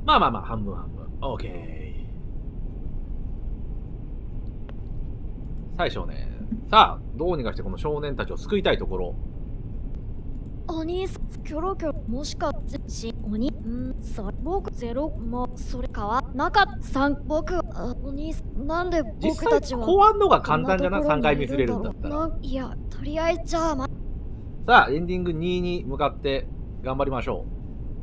まあまあまあ、半分半分。オーケー。最少年。さあ、どうにかしてこの少年たちを救いたいところ。 お兄さん、キョロキョロ、もしかし、僕、ゼロも、それかは、なかった、僕、お兄さん、なんで実際僕たちは、 後半の方がこん簡単じゃなところ ?3 回にいミスれるるんだろう。 んだったら。 いや、とりあえず、じゃあ、 さあ、エンディング2に向かって頑張りましょ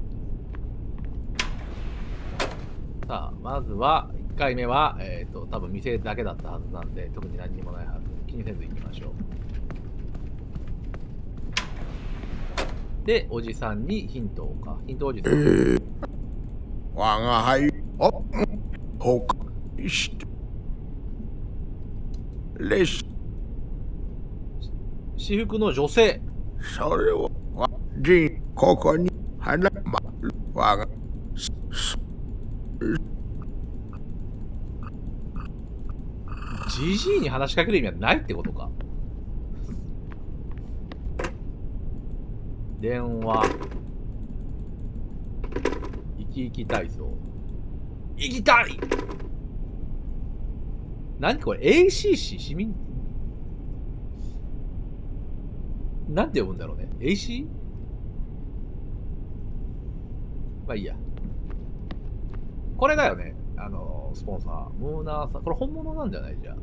う。さあ、まずは、1回目は、多分店だけだったはずなんで、特に何にもないはず。気にせず行きましょう。で、おじさんにヒントをか。ヒントおじさん。 我が輩をほかしてレス私服の女性。 それをここに花まる我がジジイに話しかける意味はないってことか。電話。生き生き体操。生きたい。何これ ?ACC? 市民なんて読むんだろうね。AC? まあいいや。これだよね。スポンサー。ムーナーさん。これ本物なんじゃないじゃあ。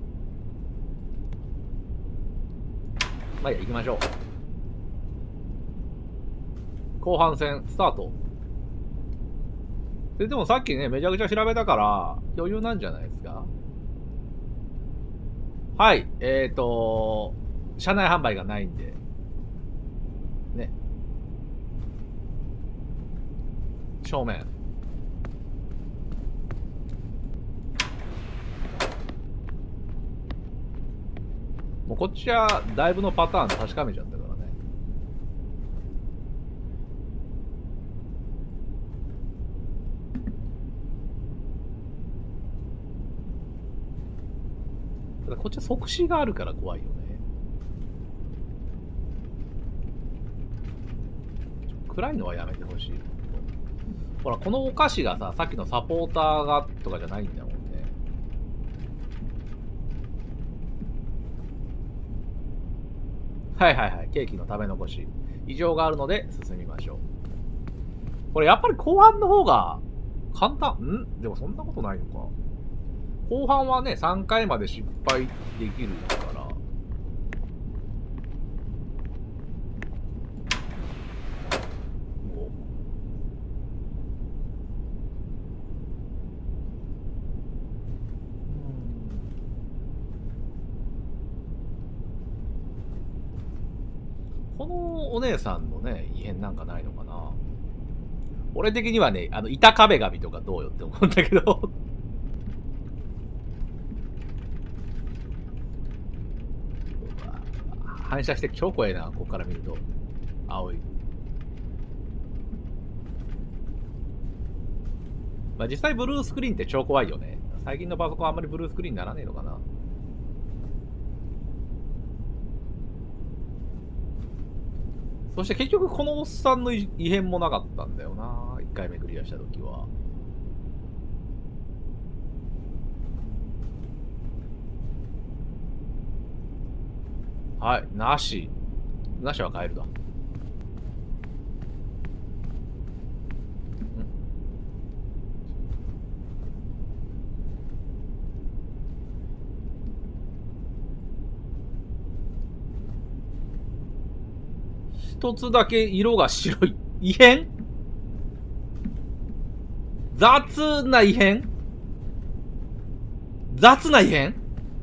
まあいいや、行きましょう。後半戦、スタート。でもさっきね、めちゃくちゃ調べたから、余裕なんじゃないですか。はい。車内販売がないんで。ね。正面。もうこっちはだいぶのパターン確かめちゃったからね。ただこっちは即死があるから怖いよね。暗いのはやめてほしい。ほら、このお菓子がさ、さっきのサポーターがとかじゃないんだもんね。はいはいはい。ケーキの食べ残し。異常があるので進みましょう。これやっぱり後半の方が簡単。でもそんなことないのか。後半はね、3回まで失敗できるから。このお姉さんのね、異変なんかないのかな。俺的にはね、板壁紙とかどうよって思うんだけど。反射して超怖いな、ここから見ると。青い。まあ実際ブルースクリーンって超怖いよね。最近のパソコンあんまりブルースクリーンにならねえのかな。そして結局このおっさんの異変もなかったんだよな。1回目クリアした時は。はい、なし。なしはカエルだ。一つだけ色が白い。異変？雑な異変？雑な異変？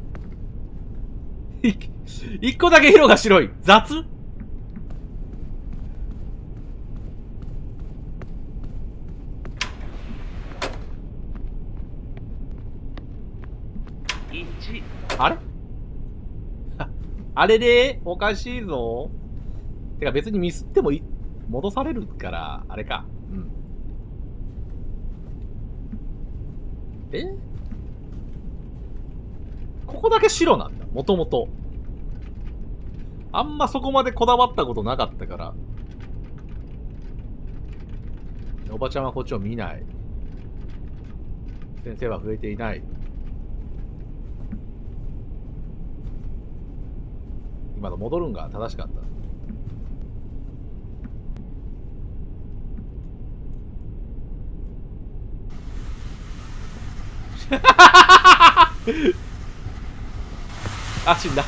一個だけ色が白い。雑？あれあれでおかしいぞ。てか別にミスっても戻されるから、あれか。うん。ここだけ白なんだ。もともと。あんまそこまでこだわったことなかったから。おばちゃんはこっちを見ない。 先生は増えていない。今の戻るんが正しかった。あ、死んだ。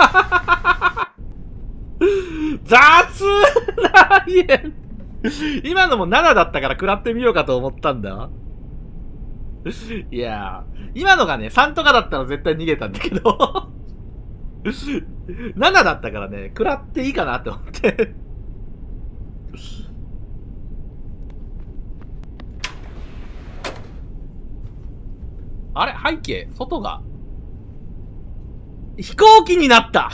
雑な家。今のも7だったから食らってみようかと思ったんだ。いやー、今のがね、3とかだったら絶対逃げたんだけど。7だったからね、食らっていいかなって思って。あれ背景外が飛行機になった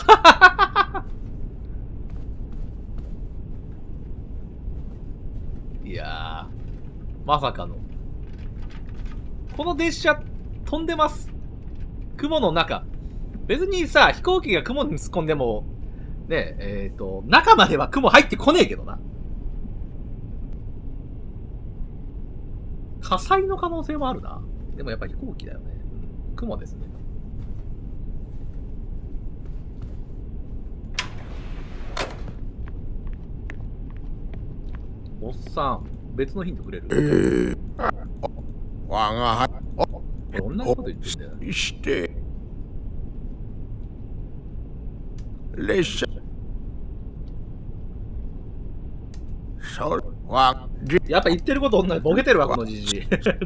いやー、まさかの。この列車飛んでます。雲の中。別にさ、飛行機が雲に突っ込んでも、ね、中までは雲入ってこねえけどな。火災の可能性もあるな。でもやっぱ飛行機だよね。雲ですね。おっさん、別のヒントくれる？ 我が同じこと言ってんだよね。 して列車それはやっぱ言ってること同じ。ボケてるわ、このじじい。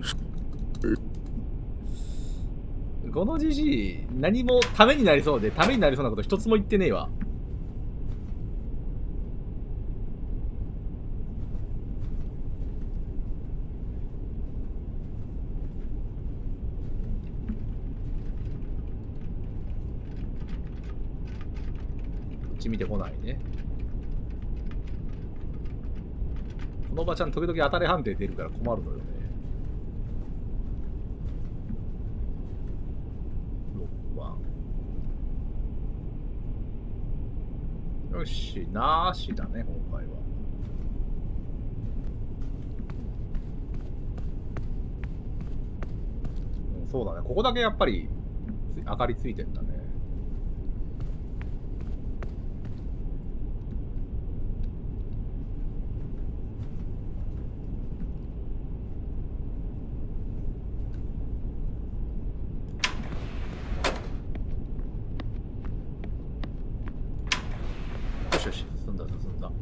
このじじい、何もためになりそうで、ためになりそうなこと一つも言ってねえわ。こっち見てこないね。このおばちゃん時々当たり判定出るから困るのよね。6番。よし、なしだね、今回は。うん、そうだね。ここだけやっぱり明かりついてんだね。よしよし、進んだ進んだ。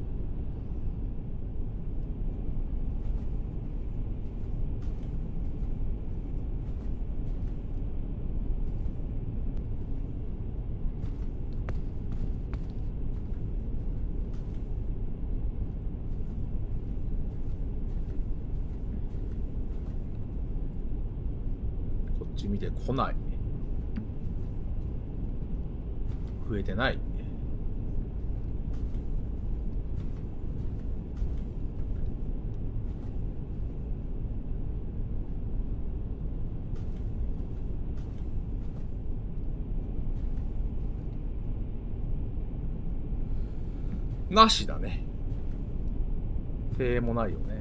こっち見てこない。増えてない。なしだね。手もないよね。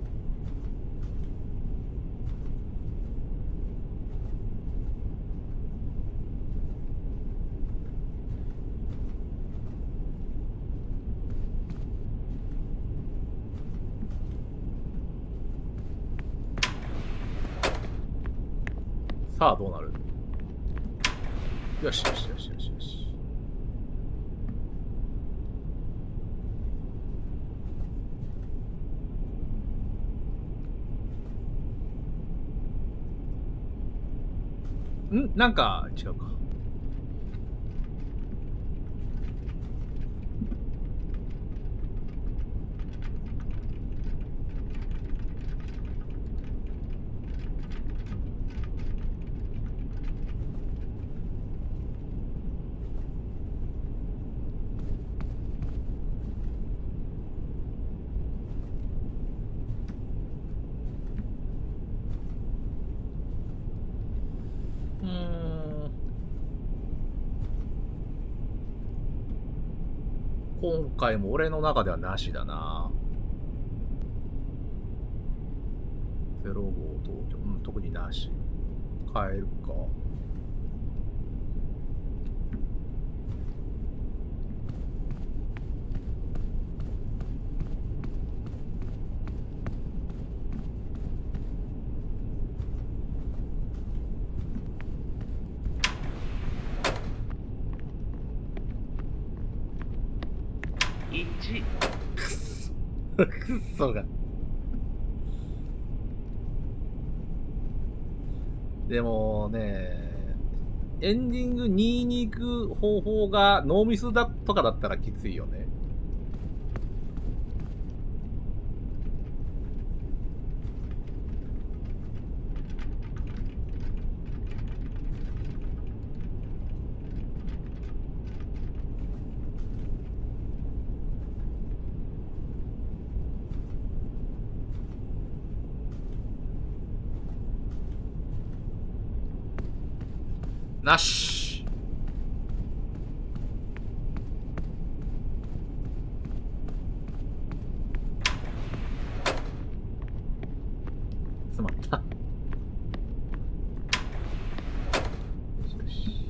さあどうなる？よしよしよしよしよし。なんか違うか。今回も俺の中ではなしだな。 0号東京。うん、特になし。変えるか。1。くっそが。でもね、エンディング2に行く方法がノーミスだとかだったらきついよね。なし。詰まった。よしよし。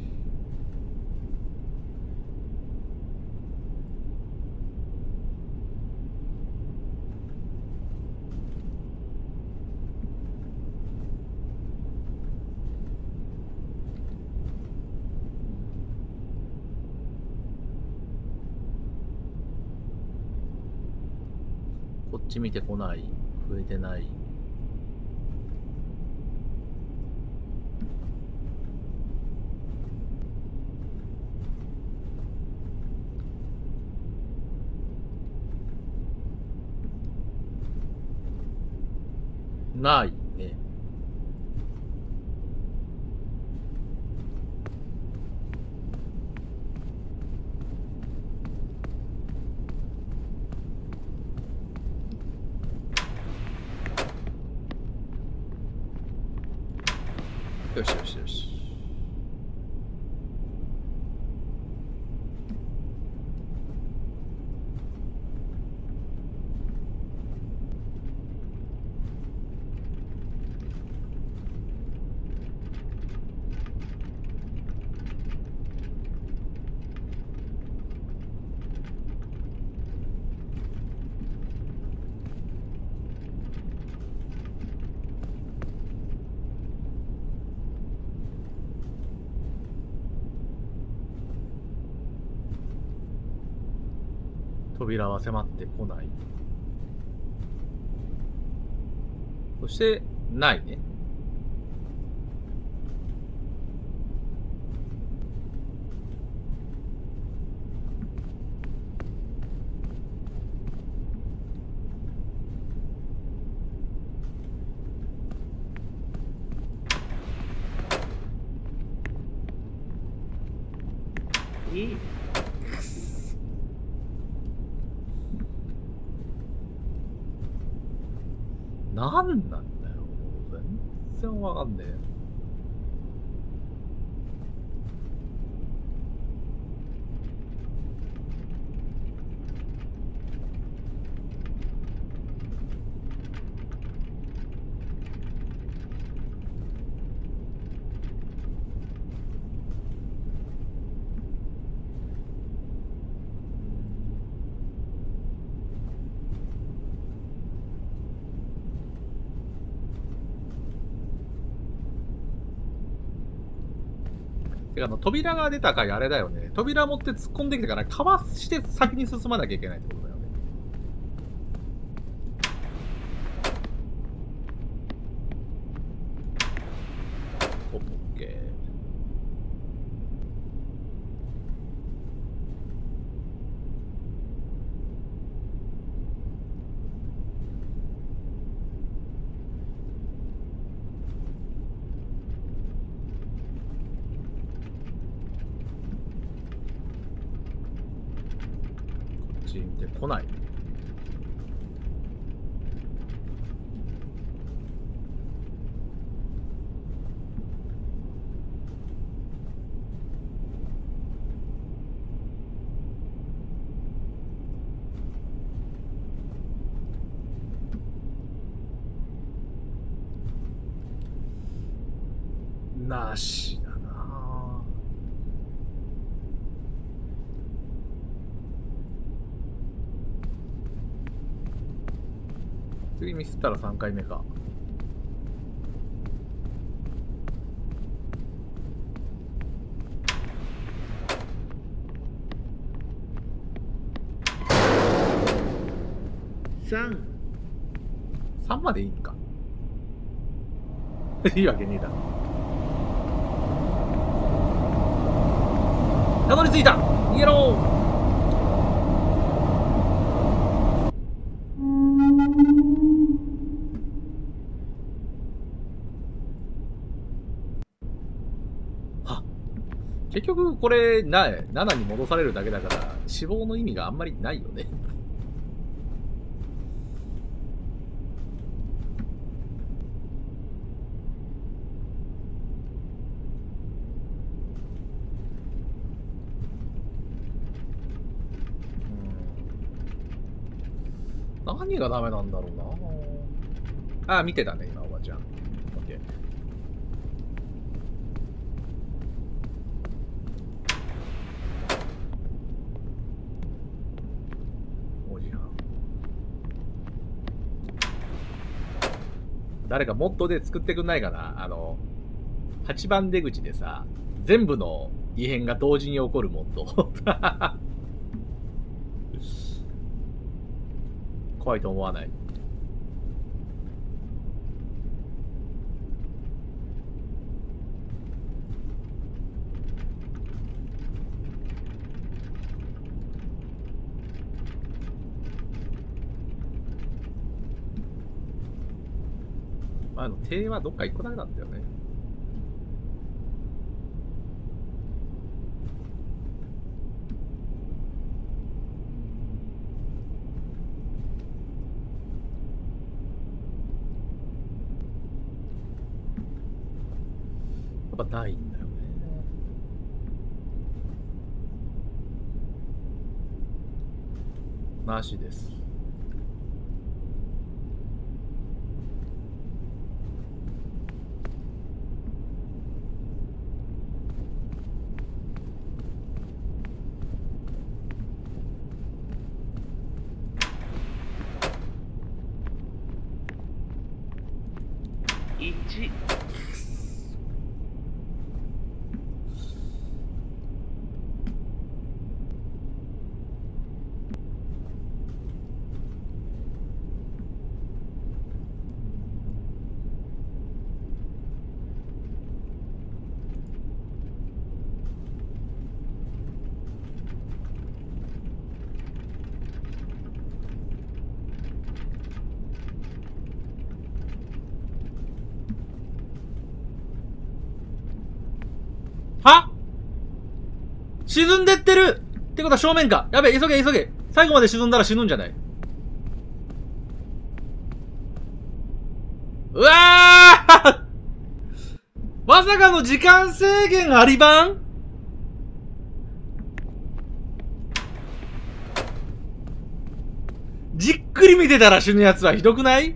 こっち見てこない。増えてない。ないね。よしよしよし。扉は迫ってこない。そして、ないね。いい。なんなんだよ。全然わかんねえ。てか扉が出た回あれだよね。扉持って突っ込んできてからかわして先に進まなきゃいけないってことだよね。オッケー。こっち見てこない。 なしだな。次ミスったら3回目か。3までいいんか。いいわけねえだろ。たどり着いた。逃げろ。は、結局これ7に戻されるだけだから死亡の意味があんまりないよね。何がダメなんだろうな。あ、見てたね、今、おばちゃん。オッケー。5時半。誰かモッドで作ってくんないかな。8番出口でさ、全部の異変が同時に起こるモッド。怖いと思わない？手はどっか1個だけなんだよね。やっぱないんだよね。なしです。 1。 は？沈んでってるってことは正面か。やべえ、急げ急げ。最後まで沈んだら死ぬんじゃない？うわーまさかの時間制限ありばん？じっくり見てたら死ぬやつはひどくない？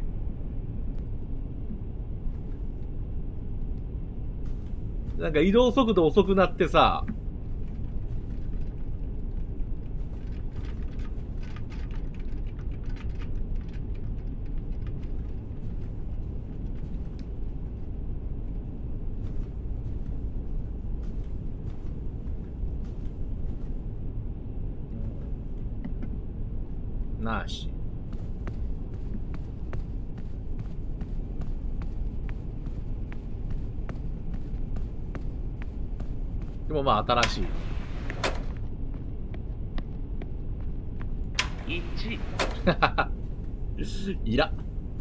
なんか移動速度遅くなってさ。なし。でもまあ新しい。1。いら。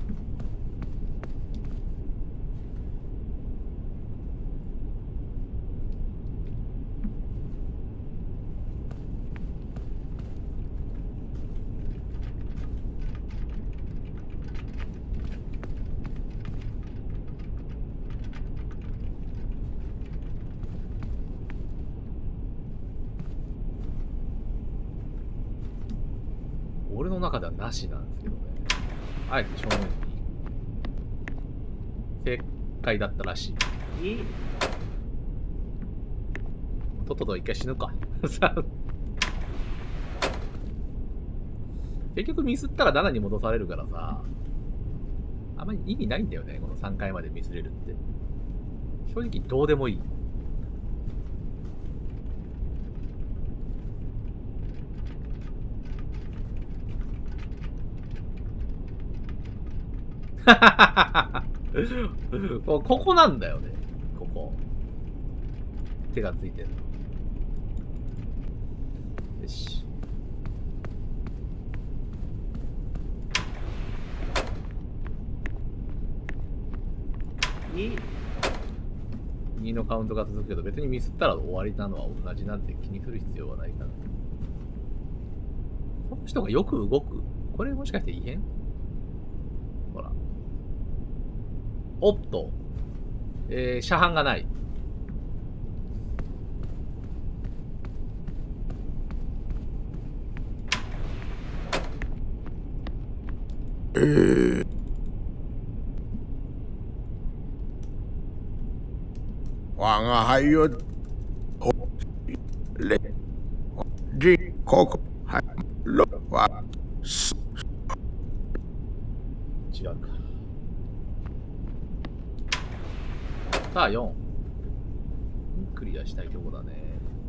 俺の中ではなしなんですけどね。あえて正面に正解だったらしい。 2。 とっとと一回死ぬか。さ結局ミスったら7に戻されるからさ、あんまり意味ないんだよね、この3回までミスれるって。正直どうでもいい。ここなんだよね。ここ。手がついてるの。よし。2のカウントが続くけど、別にミスったら終わりなのは同じなんて気にする必要はないから。この人がよく動く。これもしかして異変？ほら。おっと。車販がない。 我が輩よ、れ、じ、ここ、はい、ろ、わ、す、 違うか。さあ、4。クリアしたいとこだね。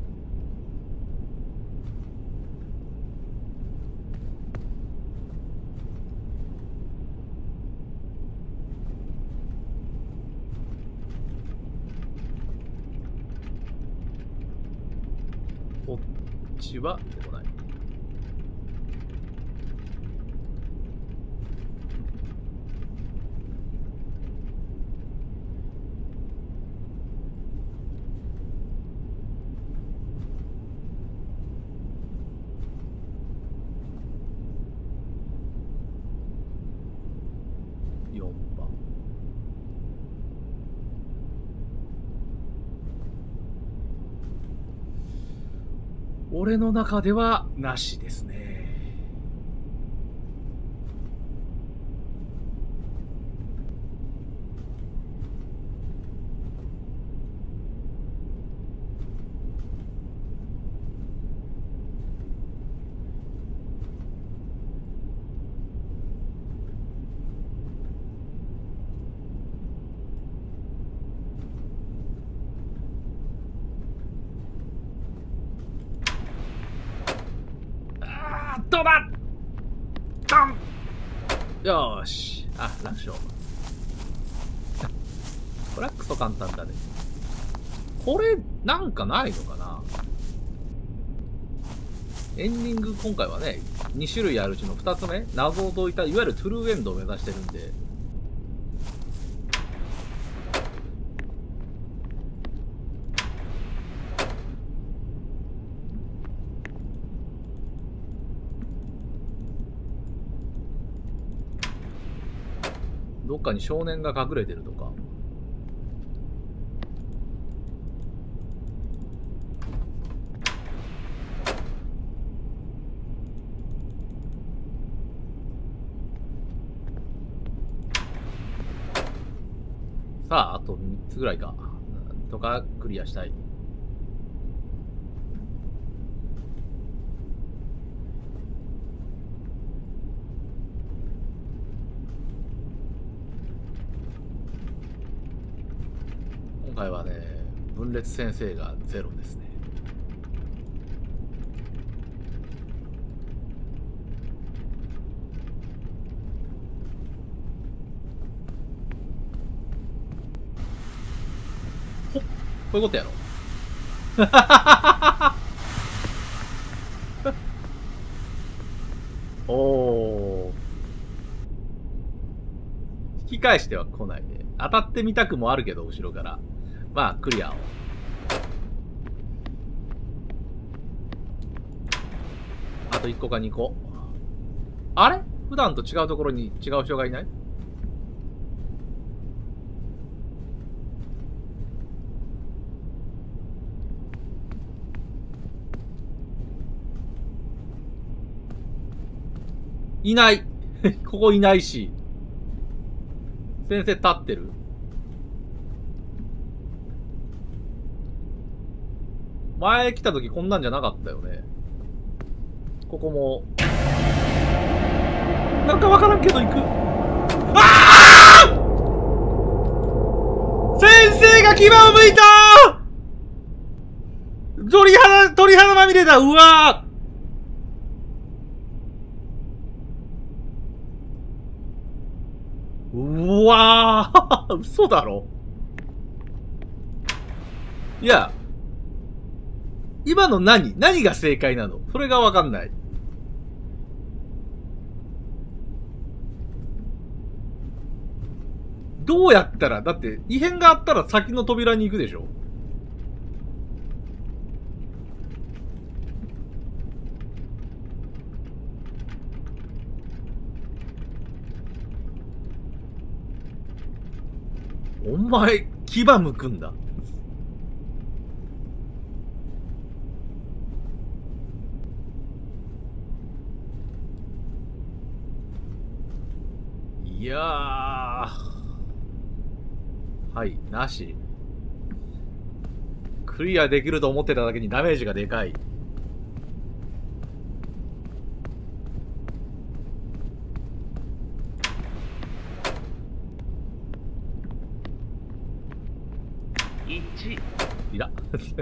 こっちは出てこない。4番。俺の中ではなしですね。どうだドンよーし。あ、楽勝。これはクソ簡単だね。これ、なんかないのかな。エンディング、今回はね、2種類あるうちの2つ目、謎を解いた、いわゆるトゥルーエンドを目指してるんで、どっかに少年が隠れてるとか。さあ、あと3つぐらいか。とかクリアしたい。今回はね、分裂先生がゼロですね。ほっ、こういうことやろ。おー。引き返しては来ないで。当たってみたくもあるけど、後ろから。まあ、クリアを。あと1個か2個。あれ？普段と違うところに違う人がいない？いない。ここいないし。先生立ってる。 前来た時こんなんじゃなかったよね。ここも。なんかわからんけど行く。ああ！先生が牙をむいたー！鳥肌まみれだ。うわー。うわー。嘘だろ。いや、今の何が正解なの？それがわかんない。どうやったら、だって異変があったら先の扉に行くでしょ？お前、牙むくんだ。いやー。はい、なし。クリアできると思ってただけにダメージがでかい。1。いら。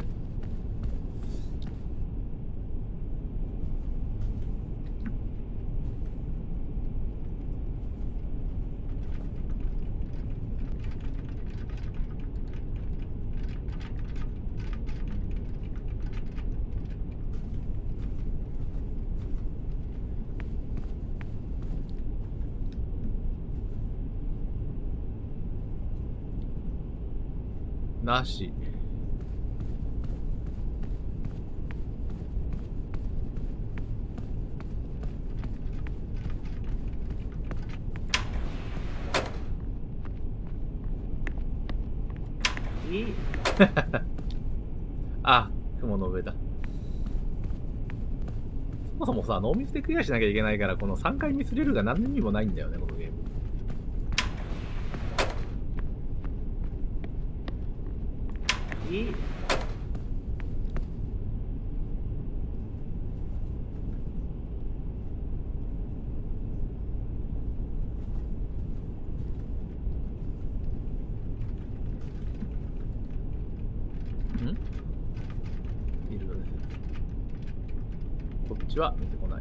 なし。あ、雲の上だ。そもそもさ、ノーミスでクリアしなきゃいけないから、この3回ミスれるが何にもないんだよね、このゲーム。いるよね。こっちは見てこない。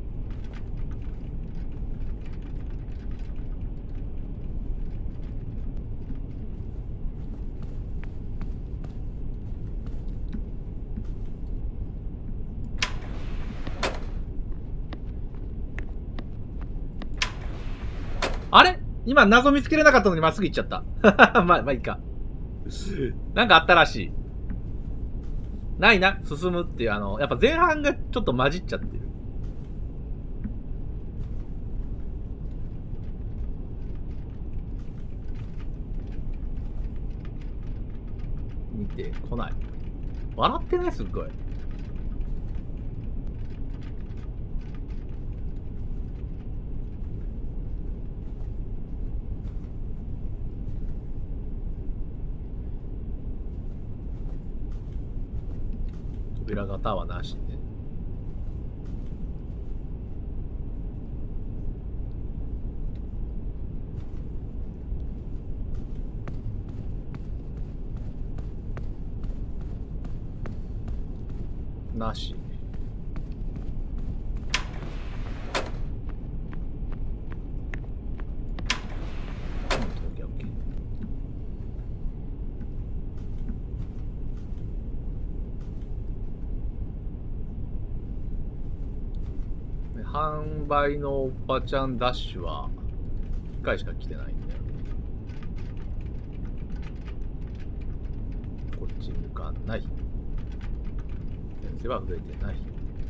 あれ？今謎見つけれなかったのにまっすぐ行っちゃった。まあいいか。なんかあったらしい。ないな、進むっていう、やっぱ前半がちょっと混じっちゃってる。見てこない。笑ってない？すっごい。扉型はなしね。なし。販売のおばちゃんダッシュは1回しか来てないんだよね。こっち向かない。先生は触れてない。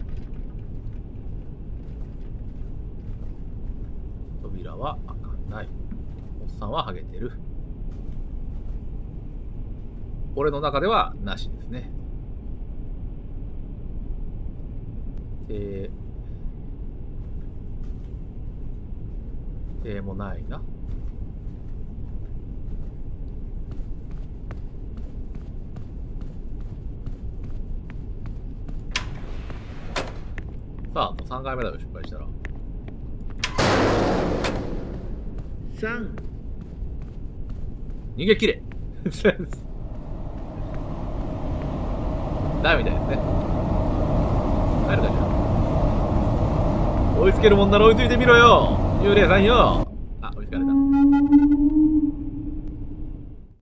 扉は開かない。おっさんはハゲてる。俺の中ではなしですね。もないな。 さあ、3回目だよ、失敗したら。 3、 逃げ切れダメみたいですね。帰るかじゃあ。追いつけるもんなら追いついてみろよ幽霊さんよ。